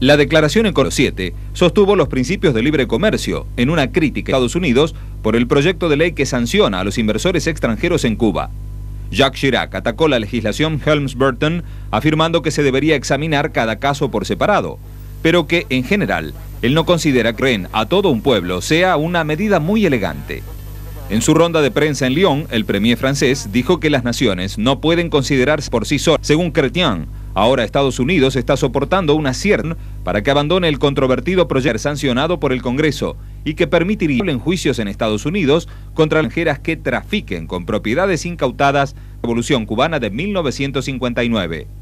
La declaración en Coro 7 sostuvo los principios de libre comercio en una crítica a Estados Unidos por el proyecto de ley que sanciona a los inversores extranjeros en Cuba. Jacques Chirac atacó la legislación Helms-Burton afirmando que se debería examinar cada caso por separado, pero que, en general, él no considera que rehén a todo un pueblo sea una medida muy elegante. En su ronda de prensa en Lyon, el premier francés dijo que las naciones no pueden considerarse por sí solas. Según Chrétien, ahora Estados Unidos está soportando una cierta para que abandone el controvertido proyecto sancionado por el Congreso y que permitiría en juicios en Estados Unidos contra extranjeras que trafiquen con propiedades incautadas de la Revolución Cubana de 1959.